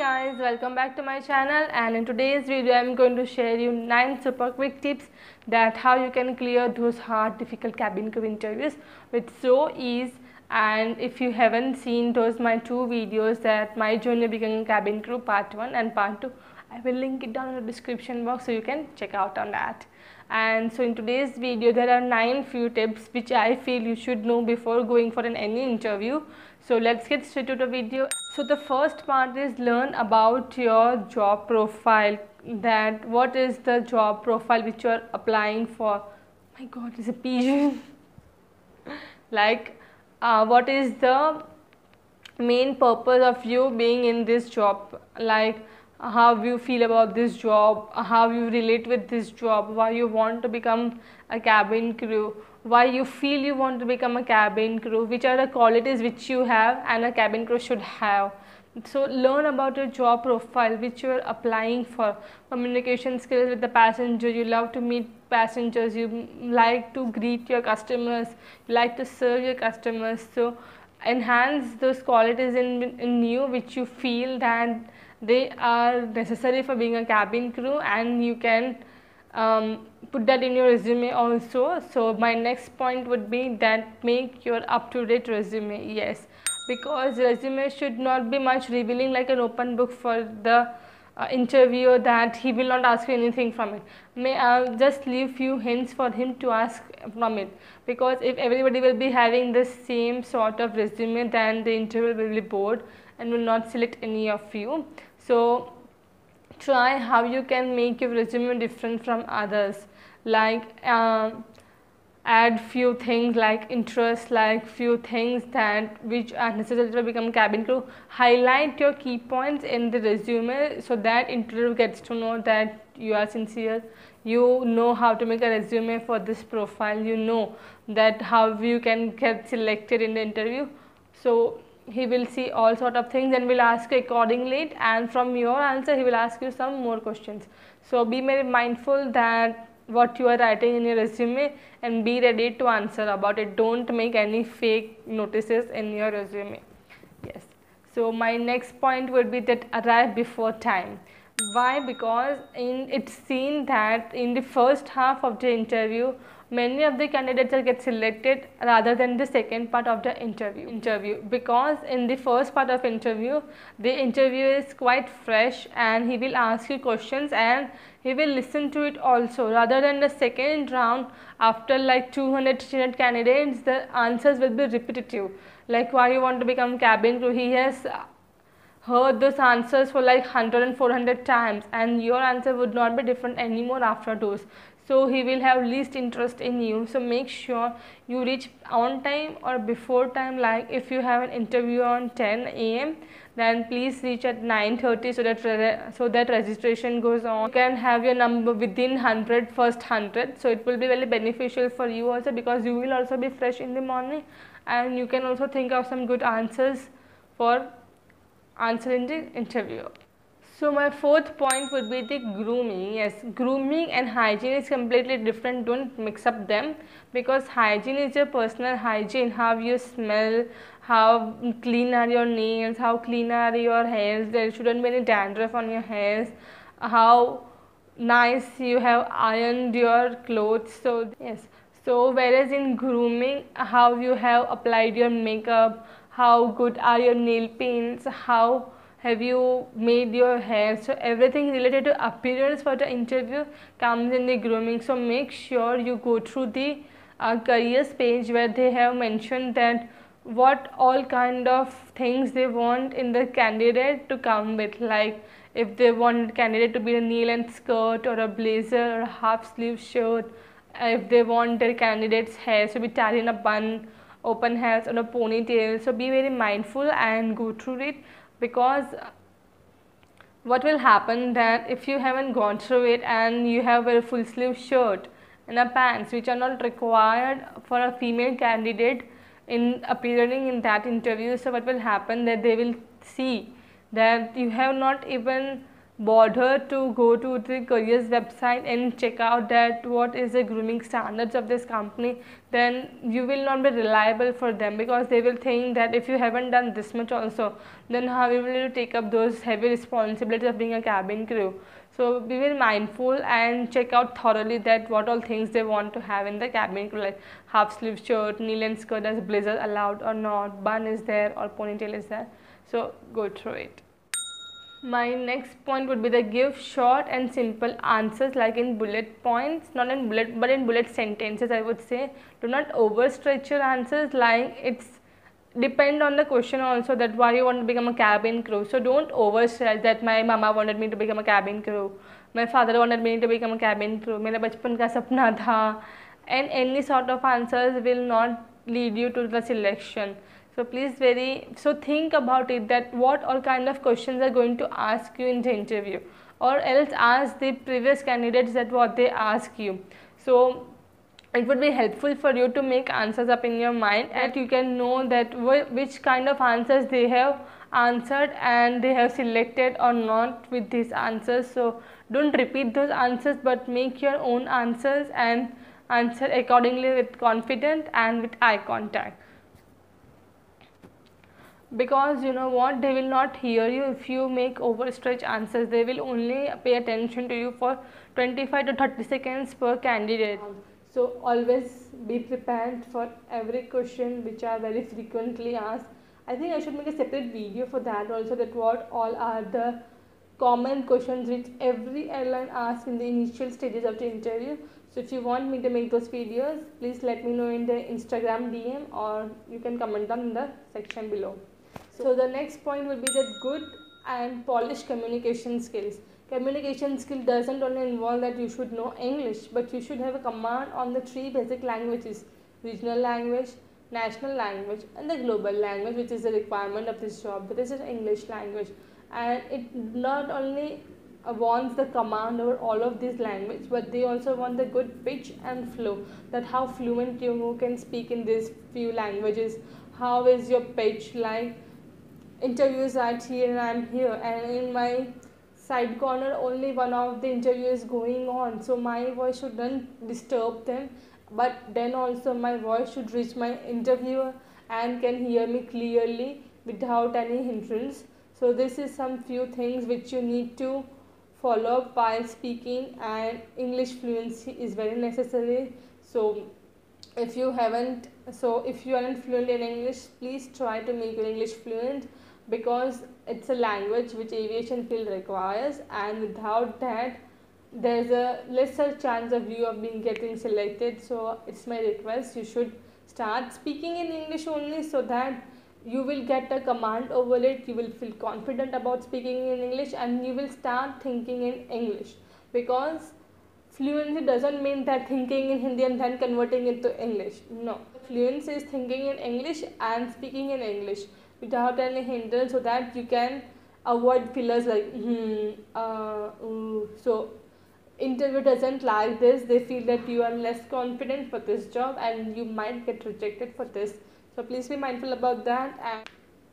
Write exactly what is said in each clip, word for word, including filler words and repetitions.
guys, welcome back to my channel, and in today's video I am going to share you nine super quick tips that how you can clear those hard difficult cabin crew interviews with so ease. And if you haven't seen those my two videos, that my journey becoming cabin crew part one and part two, I will link it down in the description box so you can check out on that. And so in today's video there are nine few tips which I feel you should know before going for an any interview. So let's get straight to the video. So the first part is learn about your job profile, that what is the job profile which you are applying for. My god, it's a pigeon. Like uh, what is the main purpose of you being in this job, like how you feel about this job, how you relate with this job, why you want to become a cabin crew, why you feel you want to become a cabin crew, which are the qualities which you have and a cabin crew should have. So learn about your job profile which you are applying for. Communication skills with the passenger, you love to meet passengers, you like to greet your customers, you like to serve your customers. So enhance those qualities in, in you which you feel that they are necessary for being a cabin crew, and you can um, put that in your resume also. So my next point would be that make your up-to-date resume. Yes, because resume should not be much revealing like an open book for the uh, interviewer, that he will not ask you anything from it. May uh, just leave few hints for him to ask from it, because if everybody will be having the same sort of resume, then the interviewer will be bored and will not select any of you. So try how you can make your resume different from others, like uh, add few things like interest, like few things that which are necessary to become cabin crew. Highlight your key points in the resume so that interviewer gets to know that you are sincere, you know how to make a resume for this profile, you know that how you can get selected in the interview. So he will see all sort of things and will ask you accordingly, and from your answer he will ask you some more questions. So be very mindful that what you are writing in your resume and be ready to answer about it. Don't make any fake notices in your resume. Yes. So my next point would be that arrive before time. Why? Because in it's seen that in the first half of the interview many of the candidates will get selected rather than the second part of the interview interview because in the first part of interview the interviewer is quite fresh and he will ask you questions and he will listen to it also, rather than the second round after like two hundred three hundred candidates the answers will be repetitive, like why you want to become cabin crew. He has heard those answers for like one hundred and four hundred times, and your answer would not be different anymore after those. So he will have least interest in you. So make sure you reach on time or before time. Like if you have an interview on ten A M then please reach at nine thirty so that so that registration goes on. You can have your number within one hundred, first one hundred, so it will be very beneficial for you also, because you will also be fresh in the morning and you can also think of some good answers for answering the interview. So my fourth point would be the grooming. Yes, grooming and hygiene is completely different. Don't mix up them, because hygiene is your personal hygiene, how you smell, how clean are your nails, how clean are your hairs, there shouldn't be any dandruff on your hairs, how nice you have ironed your clothes. So yes, so whereas in grooming, how you have applied your makeup, how good are your nail paints, how have you made your hair, so everything related to appearance for the interview comes in the grooming. So make sure you go through the uh, careers page where they have mentioned that what all kind of things they want in the candidate to come with, like if they want candidate to be a knee length skirt or a blazer or a half sleeve shirt, if they want their candidate's hair to be tied in a bun, open hairs or a ponytail. So be very mindful and go through it, because what will happen that if you haven't gone through it and you have a full sleeve shirt and a pants which are not required for a female candidate in appearing in that interview, so what will happen that they will see that you have not even bother to go to the careers website and check out that what is the grooming standards of this company, then you will not be reliable for them, because they will think that if you haven't done this much also, then how you will take up those heavy responsibilities of being a cabin crew. So be very mindful and check out thoroughly that what all things they want to have in the cabin crew, like half sleeve shirt, knee length skirt, as blazer allowed or not, bun is there or ponytail is there. So go through it. My next point would be the give short and simple answers, like in bullet points, not in bullet but in bullet sentences. I would say do not overstretch your answers, like it's depend on the question also, that why you want to become a cabin crew. So don't overstretch that my mama wanted me to become a cabin crew, my father wanted me to become a cabin crew, मेरा बचपन का सपना था, and any sort of answers will not lead you to the selection. So please very so think about it, that what all kind of questions are going to ask you in the interview, or else ask the previous candidates that what they ask you. So it would be helpful for you to make answers up in your mind, and you can know that wh which kind of answers they have answered and they have selected or not with these answers. So don't repeat those answers, but make your own answers and answer accordingly with confidence and with eye contact. Because you know what, they will not hear you if you make overstretch answers. They will only pay attention to you for twenty-five to thirty seconds per candidate. So always be prepared for every question which are very frequently asked. I think I should make a separate video for that also, that what all are the common questions which every airline asks in the initial stages of the interview. So if you want me to make those videos, please let me know in the Instagram D M, or you can comment down in the section below. So the next point will be that good and polished communication skills. Communication skill doesn't only involve that you should know English, but you should have a command on the three basic languages: regional language, national language, and the global language, which is the requirement of this job. That is an English language, and it not only wants the command over all of these languages, but they also want the good pitch and flow, that how fluent you can speak in these few languages, how is your pitch, like interviews are here and I'm here, and in my side corner only one of the interview is going on, so my voice shouldn't disturb them, but then also my voice should reach my interviewer and can hear me clearly without any hindrance. So this is some few things which you need to follow up while speaking, and English fluency is very necessary. So if you haven't so if you aren't fluent in English, please try to make your English fluent, because it's a language which aviation field requires, and without that there's a lesser chance of you of being getting selected. So it's my request, you should start speaking in English only, so that you will get a command over it, you will feel confident about speaking in English, and you will start thinking in English. Because fluency doesn't mean that thinking in Hindi and then converting into English. No, fluency is thinking in English and speaking in English without any hindrance, so that you can avoid fillers like hmm, uh, ooh. So interview doesn't like this, they feel that you are less confident for this job and you might get rejected for this. So please be mindful about that. And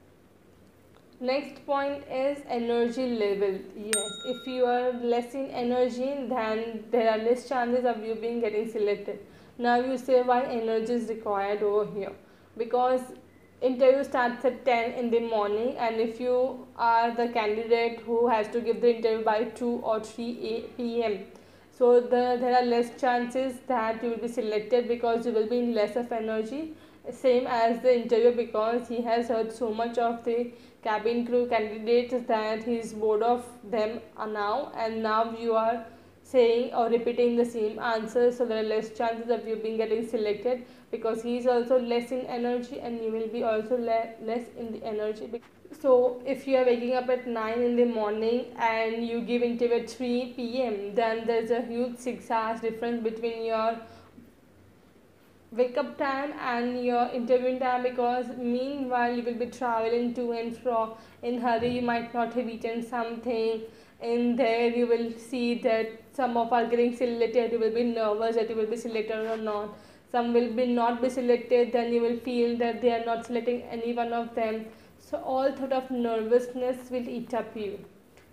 next point is energy level. Yes, if you are less in energy, then there are less chances of you being getting selected. Now you say why energy is required over here, because interview starts at ten in the morning, and if you are the candidate who has to give the interview by two or three p m so the, there are less chances that you will be selected, because you will be in less of energy, same as the interview, because he has heard so much of the cabin crew candidates that he is bored of them now, and now you are saying or repeating the same answer, so there are less chances of you being getting selected, because he is also less in energy and you will be also le less in the energy. So if you are waking up at nine in the morning and you give interview at three p m then there is a huge six hours difference between your wake up time and your interviewing time, because meanwhile you will be traveling to and fro in hurry, you might not have eaten something. In there you will see that some of are getting selected, you will be nervous that you will be selected or not. Some will be not be selected, then you will feel that they are not selecting any one of them. So all sort of nervousness will eat up you.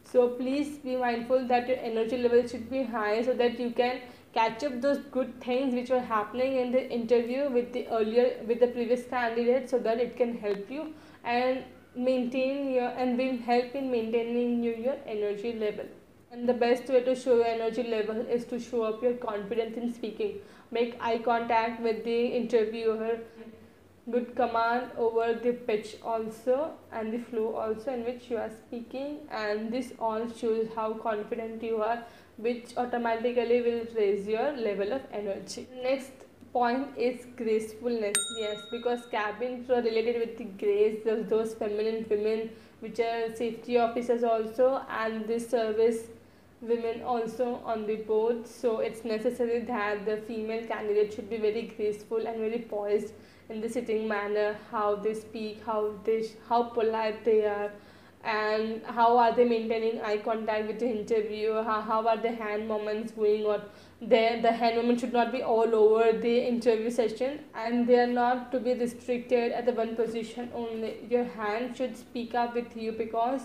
So please be mindful that your energy level should be high so that you can catch up those good things which were happening in the interview with the earlier with the previous candidate, so that it can help you and maintain your and will help in maintaining your, your energy level. And the best way to show your energy level is to show up your confidence in speaking. Make eye contact with the interviewer, good command over the pitch also and the flow also in which you are speaking, and this all shows how confident you are, which automatically will raise your level of energy. Next point is gracefulness. Yes, because cabin crew are related with the grace, those, those feminine women which are safety officers also, and this service women also on the board. So it's necessary that the female candidate should be very graceful and very poised in the sitting manner, how they speak, how they how polite they are, and how are they maintaining eye contact with the interviewer, how, how are the hand movements going on. There the hand movement should not be all over the interview session, and they are not to be restricted at the one position only. Your hand should speak up with you, because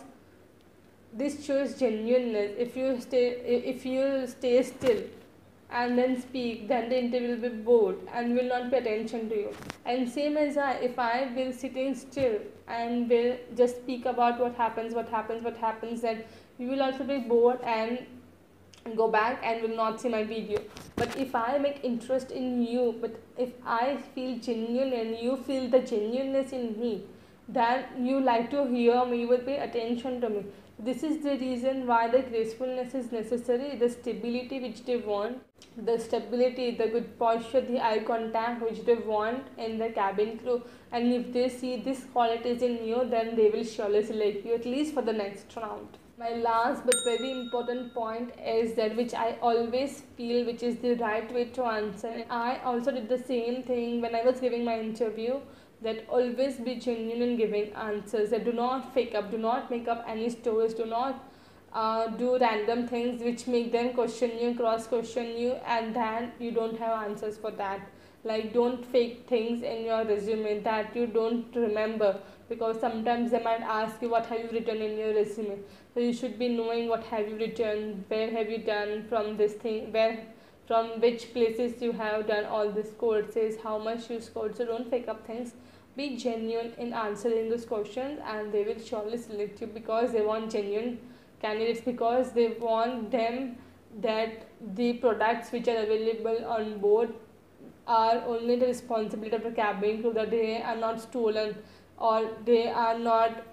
this shows genuineness. If you stay if you stay still and then speak, then the interview will be bored and will not pay attention to you. And same as I, if I will sitting still and will just speak about what happens, what happens, what happens, then you will also be bored and go back and will not see my video. But if I make interest in you, but if I feel genuine and you feel the genuineness in me, then you like to hear me, you will pay attention to me. This is the reason why the gracefulness is necessary, the stability which they want, the stability, the good posture, the eye contact which they want in the cabin crew. And if they see these qualities in you, then they will surely select you, at least for the next round. My last but very important point is that which I always feel which is the right way to answer. I also did the same thing when I was giving my interview, that always be genuine in giving answers, that do not fake up, do not make up any stories, do not uh, do random things which make them question you, cross question you, and then you don't have answers for that. Like, don't fake things in your resume that you don't remember, because sometimes they might ask you what have you written in your resume. So you should be knowing what have you written, where have you done from this thing, where from which places you have done all these courses, how much you scored. So don't fake up things. Be genuine in answering those questions, and they will surely select you, because they want genuine candidates, because they want them that the products which are available on board are only the responsibility of the cabin crew, that they are not stolen or they are not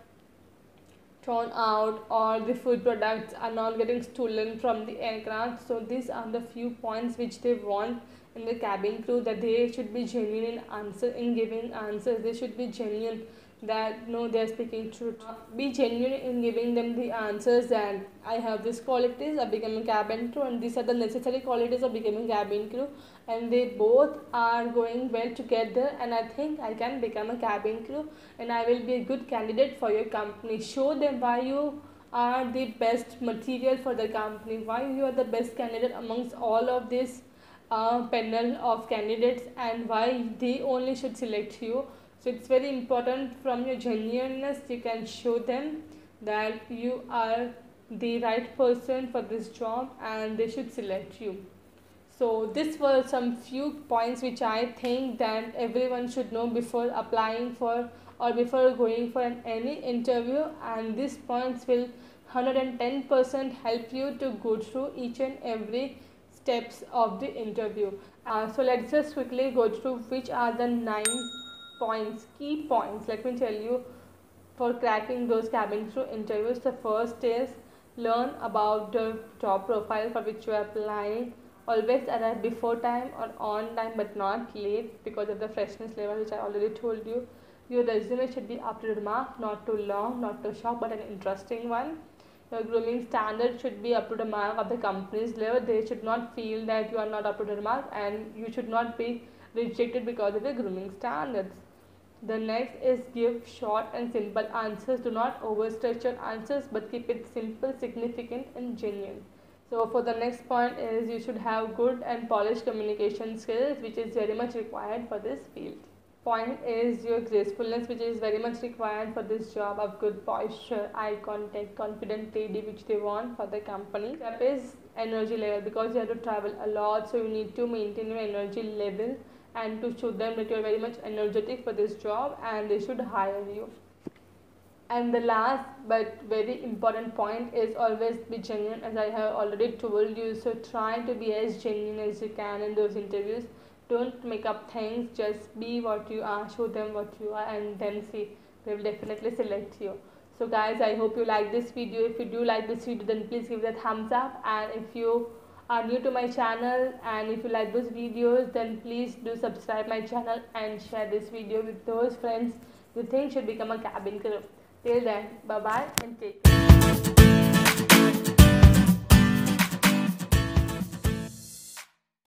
thrown out, or the food products are not getting stolen from the aircraft. So these are the few points which they want in the cabin crew, that they should be genuine in answer in giving answers. They should be genuine that no, they are speaking truth. Be genuine in giving them the answers that I have these qualities of becoming cabin crew, and these are the necessary qualities of becoming cabin crew, and they both are going well together, and I think I can become a cabin crew and I will be a good candidate for your company. Show them why you are the best material for the company, why you are the best candidate amongst all of this uh, panel of candidates, and why they only should select you. So it's very important, from your genuineness you can show them that you are the right person for this job and they should select you. So these were some few points which I think that everyone should know before applying for or before going for an, any interview, and these points will one hundred ten percent help you to go through each and every steps of the interview. Uh, so let's just quickly go through which are the nine points, key points, let me tell you, for cracking those cabin crew interviews. The first is learn about the job profile for which you are applying. Always arrive before time or on time, but not late, because of the freshness level which I already told you. Your resume should be up to the mark, not too long, not too short, but an interesting one. Your grooming standard should be up to the mark of the company's level. They should not feel that you are not up to the mark, and you should not be rejected because of the grooming standards. The next is give short and simple answers. Do not overstretch your answers, but keep it simple, significant and genuine. So for the next point is you should have good and polished communication skills, which is very much required for this field. point is your gracefulness, which is very much required for this job. Of good posture, eye contact, confident lady, which they want for the company. Step is energy level, because you have to travel a lot, so you need to maintain your energy level and to show them that you are very much energetic for this job and they should hire you. And the last but very important point is always be genuine, as I have already told you. So try to be as genuine as you can in those interviews. Don't make up things, just be what you are, show them what you are, and then see, they will definitely select you. So guys, I hope you like this video. If you do like this video, then please give it a thumbs up, and if you are new to my channel and if you like those videos, then please do subscribe my channel and share this video with those friends you think should become a cabin crew. Till then, bye bye and take care.